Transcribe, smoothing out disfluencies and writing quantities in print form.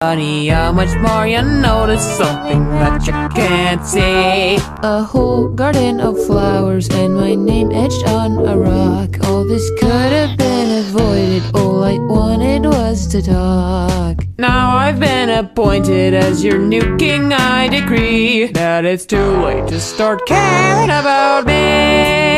Honey, how much more you notice something that you can't see? A whole garden of flowers and my name etched on a rock. All this could have been avoided, all I wanted was to talk. Now I've been appointed as your new king. I decree that it's too late to start caring about me.